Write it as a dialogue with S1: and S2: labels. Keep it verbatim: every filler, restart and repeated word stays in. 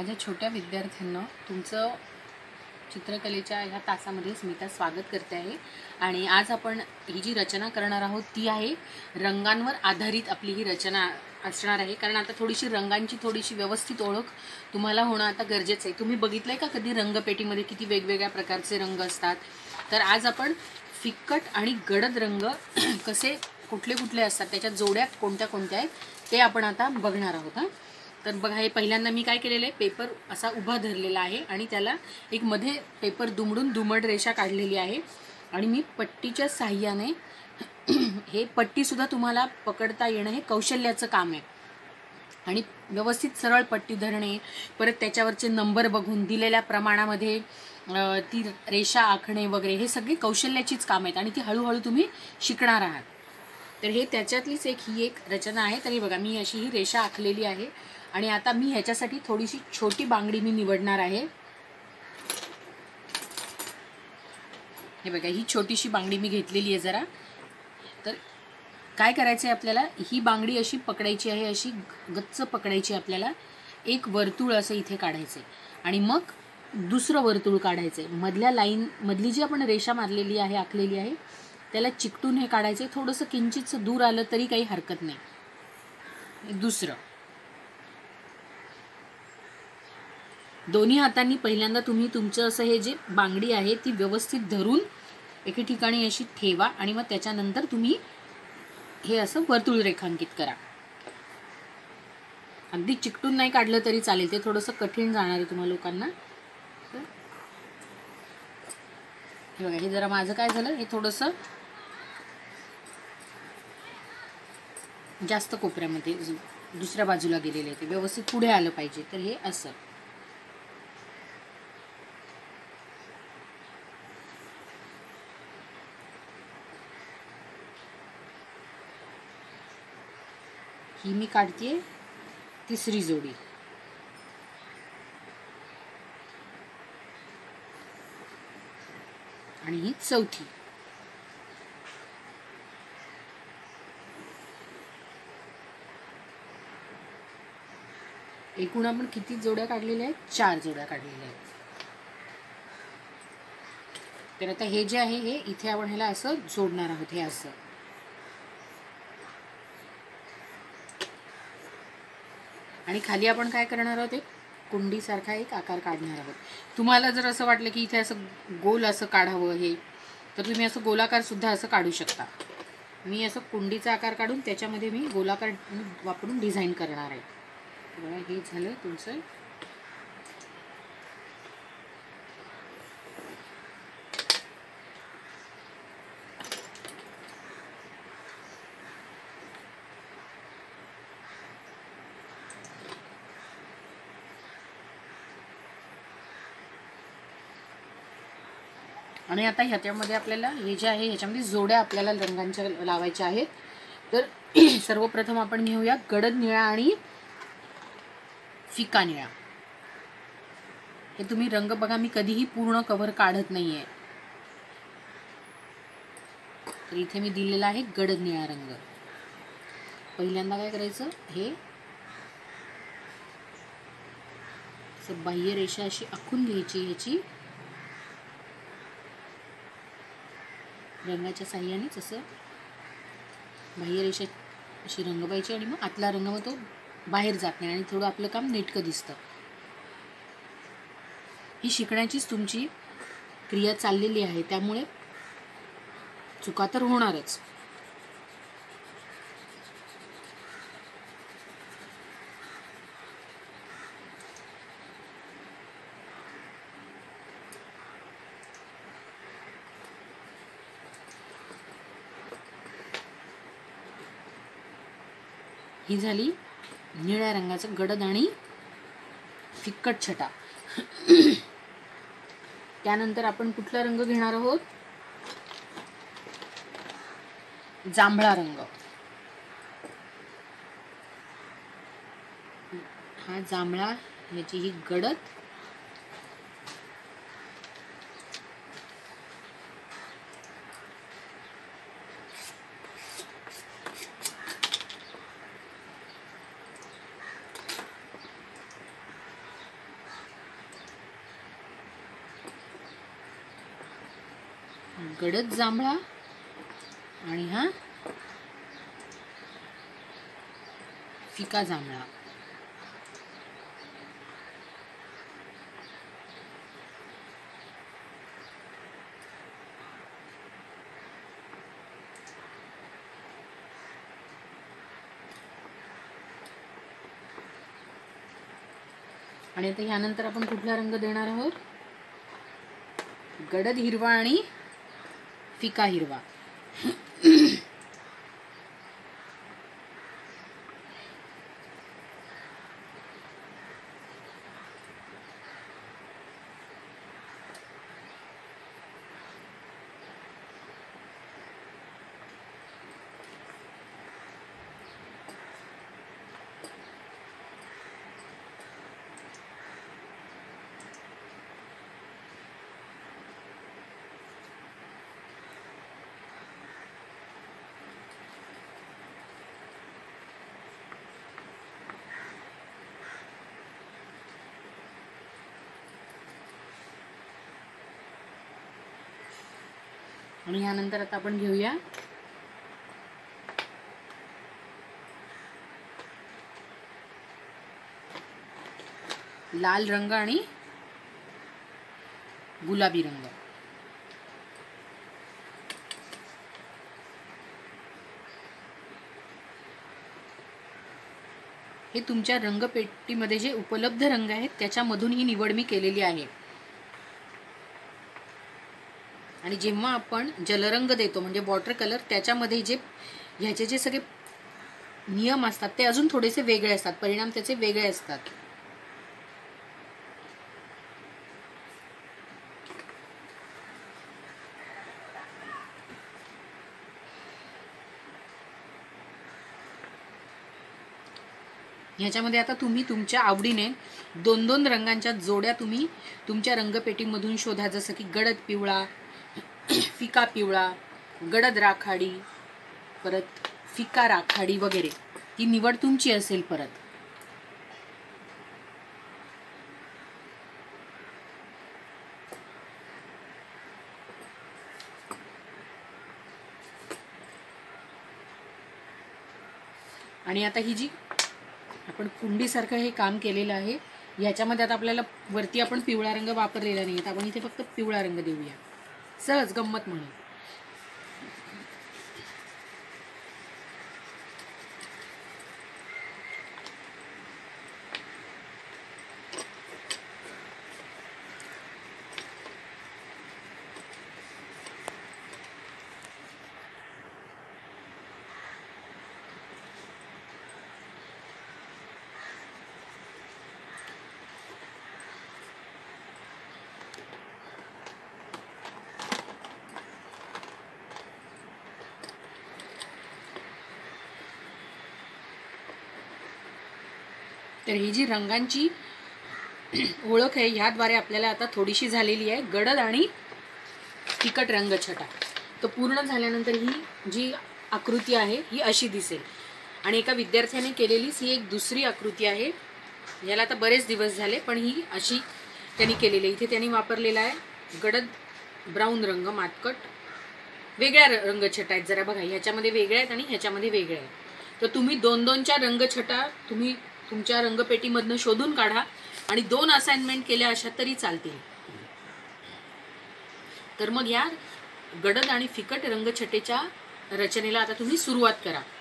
S1: माझ्या छोट्या विद्यार्थ्यांना तुमचं चित्रकलेच्या ह्या तासामध्ये स्मिता स्वागत करते आहे। आणि आज आपण ही जी रचना करणार आहोत ती आहे रंगांवर आधारित आपली ही रचना असणार आहे। कारण आता थोडीशी रंगांची थोडीशी व्यवस्थित ओळख तुम्हाला होणं आता गरजेचं आहे। तुम्ही बघितलंय का कधी रंगपेटीमध्ये किती वेगवेगळ्या प्रकारचे रंग असतात? तर आज आपण फिक्कट आणि गडद रंग कसे कुठले कुठले असतात, त्याच्या जोड्या कोणत्या कोणत्या आहेत ते आपण आता बघणार आहोत। हां, तर बघा, हे पहिल्यांदा मी काय केलेलं आहे, पेपर असा उभा धरलेला आहे आणि त्याला एक मध्ये पेपर दुमडून दुमड रेषा काढलेली आहे। आणि मी पट्टीच्या साहाय्याने हे पट्टीसुद्धा तुम्हाला पकडता येणं हे कौशल्याचं काम आहे। आणि व्यवस्थित सरळ पट्टी धरणे, परत त्याच्यावरचे नंबर बघून दिलेल्या प्रमाणामध्ये ती रेषा आखणे वगैरे, हे सगळे कौशल्याचीच काम आहेत आणि ती हळूहळू तुम्ही शिकणार आहात। तर हे त्याच्यातलीच एक ही एक रचना आहे। तर हे बघा, मी अशी ही रेषा आखलेली आहे आणि आता मी ह्याच्यासाठी थोडीशी छोटी बांगडी मी निवडणार आहे। हे बघा, ही छोटीशी बांगडी मी घेतलेली आहे जरा। तर काय करायचं आहे आपल्याला, ही बांगडी अशी पकडायची आहे, अशी गच्च पकडायची आपल्याला। एक वर्तुळ असं इथे काढायचं आहे आणि मग दुसरं वर्तुळ काढायचं आहे। मधल्या लाईन मधली जी आपण रेषा मारलेली आहे, आखलेली आहे, त्याला चिकटून हे काढायचं आहे। थोडंसं किंचितचं दूर आलं तरी काही हरकत नाही। दुसरं, दोन्ही हातांनी पहिल्यांदा तुम्ही तुमचं असं हे जे बांगडी आहे ती व्यवस्थित धरून एके ठिकाणी अशी ठेवा आणि मग त्याच्यानंतर तुम्ही हे असं वर्तुळ रेखांकित करा। अगदी चिकटून नाही काढलं तरी चालेल, ते थोडंसं कठीण जाणार आहे तुम्हा लोकांना। हे बघा, हे जरा माझं काय झालं, हे थोडंसं जास्त कोपऱ्यामध्ये दुसऱ्या बाजूला गेलेलं आहे, ते व्यवस्थित पुढे आलं पाहिजे। तर हे असं ही मी काढतेय तिसरी जोडी। आणि ही चौथी। एकूण आपण किती जोड्या काढलेल्या आहेत? चार जोड्या काढलेल्या आहेत। तर आता हे जे आहे हे इथे आपण ह्याला असं जोडणार आहोत, हे असं। आणि खाली आपण काय करणार आहोत, एक कुंडीसारखा एक आकार काढणार आहोत। तुम्हाला जर असं वाटलं की इथे असं गोल असं काढावं हे, तर तुम्ही असं गोलाकार सुद्धा असं काढू शकता। मी असं कुंडीचा आकार काढून त्याच्यामध्ये मी गोलाकार वापरून डिझाईन करणार आहे। बघा, हे झालं तुमचं। आणि आता ह्याच्यामध्ये आपल्याला हे जे आहे ह्याच्यामध्ये जोड्या आपल्याला रंगांच्या लावायच्या आहेत। तर सर्वप्रथम आपण घेऊया गडद निळा आणि फिका निळा। हे तुम्ही रंग बघा, मी कधीही पूर्ण कव्हर काढत नाहीये। तर इथे मी दिलेला आहे गडद निळा रंग। पहिल्यांदा काय करायचं, हे बाह्य रेषा अशी आखून घ्यायची ह्याची रंगाच्या साह्यानेच, असं बाह्य रेषा अशी रंगवायची आणि मग आतला रंग मग तो बाहेर जात नाही आणि थोडं आपलं काम नेटकं दिसतं। ही शिकण्याचीच तुमची क्रिया चाललेली आहे, त्यामुळे चुका तर होणारच। ही झाली निळ्या रंगाचं गडद आणि फिक्कट छटा। त्यानंतर आपण कुठला रंग घेणार आहोत? जांभळा रंग। हा जांभळा, याची ही गडद गडद जांभळा आणि हा फिका जांभळा. आणि आता ह्यानंतर आपण कुठला रंग देणार आहोत? गडद हिरवा आणि फिका हिरवा. आणि ह्यानंतर आता आपण घेऊया लाल रंग आणि गुलाबी रंग. हे तुमच्या रंगपेटीमध्ये जे उपलब्ध रंग आहेत त्याच्यामधून ही निवड मी केलेली आहे. आणि जेव्हा आपण जलरंग देतो म्हणजे वॉटर कलर, त्याच्यामध्ये जे ह्याचे जे सगळे नियम असतात ते अजून थोडेसे वेगळे असतात, परिणाम त्याचे वेगळे असतात. ह्याच्यामध्ये आता तुम्ही तुमच्या आवडीने दोन दोन रंगांच्या जोड्या तुम्ही तुमच्या रंगपेटीमधून शोधा, जसं की गडद पिवळा, फिका पिवळा, गडद राखाडी, परत फिका राखाडी वगैरे. ती निवड तुमची असेल. परत आणि आता ही जी आपण कुंडीसारखं हे काम केलेलं आहे, ह्याच्यामध्ये आता आपल्याला वरती आपण पिवळा रंग वापरलेला नाही, तर आपण इथे फक्त पिवळा रंग देऊया सहज गंमत म्हणून. तर ही जी रंगांची ओळख आहे ह्याद्वारे आपल्याला आता थोडीशी झालेली आहे. गडद आणि फिकट रंगछटा तो पूर्ण झाल्यानंतर ही जी आकृती आहे ही अशी दिसेल. आणि एका विद्यार्थ्याने केलेलीच ही एक दुसरी आकृती आहे. याला आता बरेच दिवस झाले, पण ही अशी त्यांनी केलेली. इथे त्यांनी वापरलेला आहे गडद ब्राऊन रंग, मातकट वेगळ्या रंगछटा आहेत. जरा बघा, ह्याच्यामध्ये वेगळ्या आहेत आणि ह्याच्यामध्ये वेगळ्या आहेत. तर तुम्ही दोन दोनच्या रंगछटा तुम्ही तुमच्या रंगपेटीमधनं शोधून काढा आणि दोन असाइनमेंट केल्या अशा तरी चालतील. तर मग या गडद आणि फिकट रंगछटेच्या रचनेला आता तुम्ही सुरुवात करा.